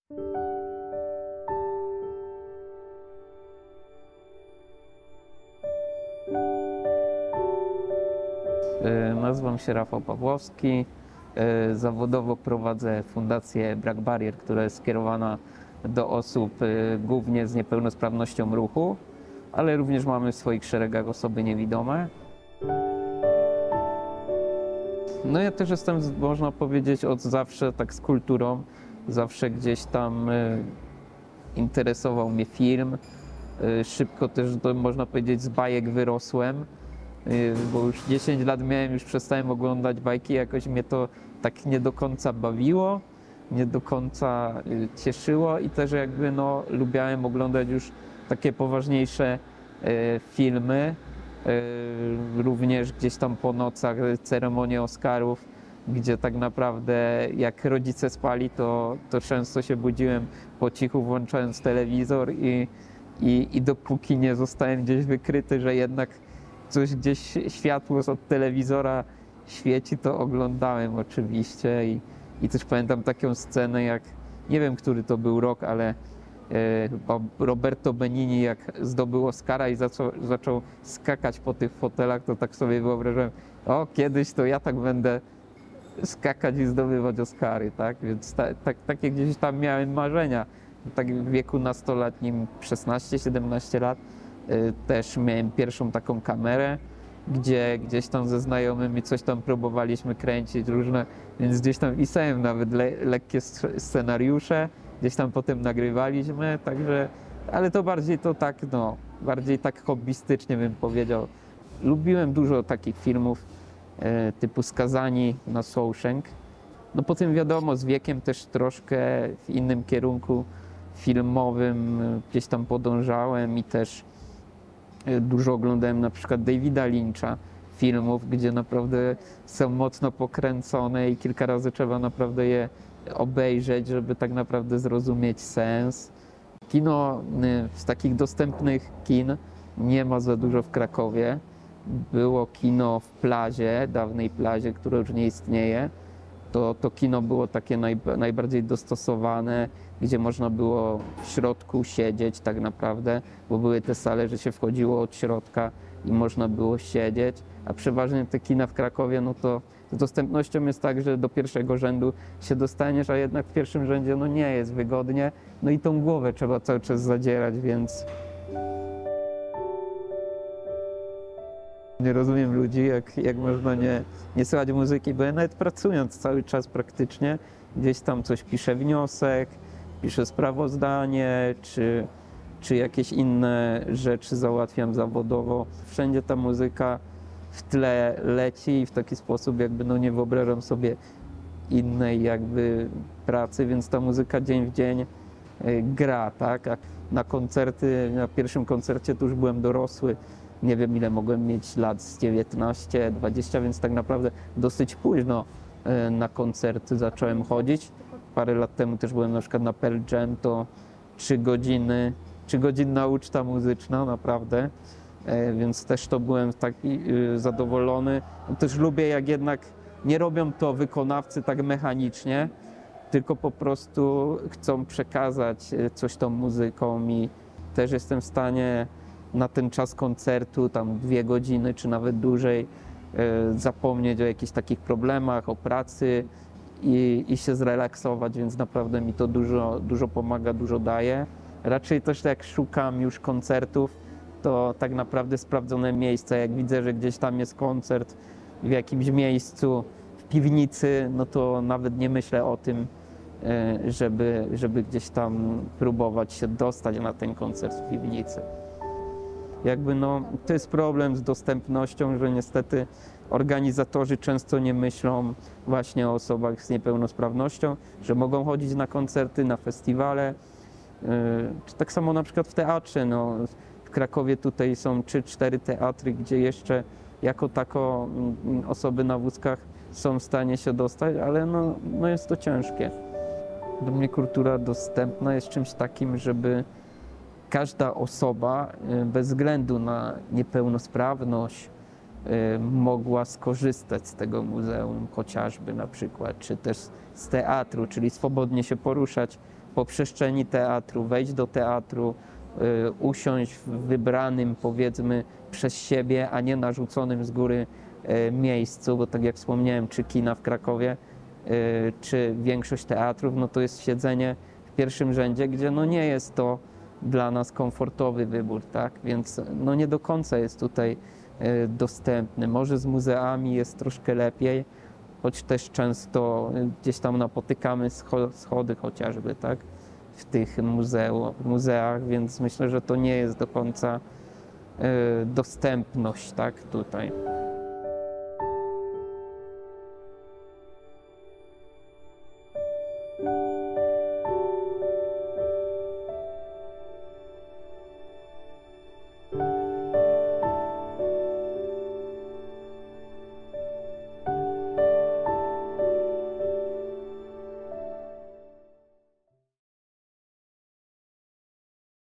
Nazywam się Rafał Pawłowski. Zawodowo prowadzę Fundację Brak Barier, która jest skierowana do osób głównie z niepełnosprawnością ruchu, ale również mamy w swoich szeregach osoby niewidome. No ja też jestem, można powiedzieć, od zawsze tak z kulturą. Zawsze gdzieś tam interesował mnie film. Szybko też, można powiedzieć, z bajek wyrosłem, bo już 10 lat miałem, już przestałem oglądać bajki, jakoś mnie to tak nie do końca bawiło, nie do końca cieszyło i też jakby lubiałem oglądać już takie poważniejsze filmy, również gdzieś tam po nocach ceremonie Oscarów, gdzie tak naprawdę jak rodzice spali, to często się budziłem po cichu, włączając telewizor i dopóki nie zostałem gdzieś wykryty, że jednak coś gdzieś światło od telewizora świeci, to oglądałem oczywiście i też pamiętam taką scenę, jak nie wiem, który to był rok, ale chyba Roberto Benigni, jak zdobył Oscara i zaczął skakać po tych fotelach, to tak sobie wyobrażałem, o kiedyś to ja tak będę skakać i zdobywać Oscary, tak? Więc takie gdzieś tam miałem marzenia. Tak w wieku nastoletnim, 16-17 lat, też miałem pierwszą taką kamerę, gdzie gdzieś tam ze znajomymi coś tam próbowaliśmy kręcić różne, więc gdzieś tam pisałem nawet lekkie scenariusze, gdzieś tam potem nagrywaliśmy, także, ale to bardziej bardziej tak hobbystycznie bym powiedział. Lubiłem dużo takich filmów typu Skazani na Shawshank. No potem wiadomo, z wiekiem też troszkę w innym kierunku filmowym gdzieś tam podążałem i też dużo oglądałem na przykład Davida Lyncha, filmów, gdzie naprawdę są mocno pokręcone i kilka razy trzeba naprawdę je obejrzeć, żeby tak naprawdę zrozumieć sens. Kino z takich dostępnych kin nie ma za dużo w Krakowie. Było kino w Plazie, dawnej Plazie, które już nie istnieje. To kino było takie najbardziej dostosowane, gdzie można było w środku siedzieć tak naprawdę, bo były te sale, że się wchodziło od środka i można było siedzieć, a przeważnie te kina w Krakowie, no to z dostępnością jest tak, że do pierwszego rzędu się dostaniesz, a jednak w pierwszym rzędzie nie jest wygodnie, no i tą głowę trzeba cały czas zadzierać, więc nie rozumiem ludzi, jak można nie słuchać muzyki, bo ja nawet pracując cały czas praktycznie, gdzieś tam coś piszę wniosek, piszę sprawozdanie, czy jakieś inne rzeczy załatwiam zawodowo. Wszędzie ta muzyka w tle leci i w taki sposób jakby nie wyobrażam sobie innej jakby pracy, więc ta muzyka dzień w dzień gra, tak? A na koncerty, na pierwszym koncercie to już byłem dorosły. Nie wiem, ile mogłem mieć lat, z 19, 20, więc tak naprawdę dosyć późno na koncerty zacząłem chodzić. Parę lat temu też byłem na przykład na Pearl Jam, to 3-godzinna uczta muzyczna, naprawdę, więc też to byłem taki zadowolony. Też lubię, jak jednak nie robią to wykonawcy tak mechanicznie, tylko po prostu chcą przekazać coś tą muzyką i też jestem w stanie na ten czas koncertu, tam 2 godziny czy nawet dłużej, zapomnieć o jakichś takich problemach, o pracy i się zrelaksować, więc naprawdę mi to dużo pomaga, dużo daje. Raczej też jak szukam już koncertów, to tak naprawdę sprawdzone miejsca, jak widzę, że gdzieś tam jest koncert w jakimś miejscu, w piwnicy, no to nawet nie myślę o tym, żeby gdzieś tam próbować się dostać na ten koncert w piwnicy. Jakby to jest problem z dostępnością, że niestety organizatorzy często nie myślą właśnie o osobach z niepełnosprawnością, że mogą chodzić na koncerty, na festiwale, czy tak samo na przykład w teatrze. W Krakowie tutaj są 3-4 teatry, gdzie jeszcze jako tako osoby na wózkach są w stanie się dostać, ale jest to ciężkie. Dla mnie kultura dostępna jest czymś takim, żeby każda osoba bez względu na niepełnosprawność mogła skorzystać z tego muzeum chociażby na przykład, czy też z teatru, czyli swobodnie się poruszać po przestrzeni teatru, wejść do teatru, usiąść w wybranym, powiedzmy, przez siebie, a nie narzuconym z góry miejscu, bo tak jak wspomniałem, czy kina w Krakowie, czy większość teatrów, no to jest siedzenie w pierwszym rzędzie, gdzie no nie jest to dla nas komfortowy wybór, tak? Więc no nie do końca jest tutaj dostępny. Może z muzeami jest troszkę lepiej, choć też często gdzieś tam napotykamy schody chociażby, tak? W tych muzeach, więc myślę, że to nie jest do końca dostępność, tak? Tutaj.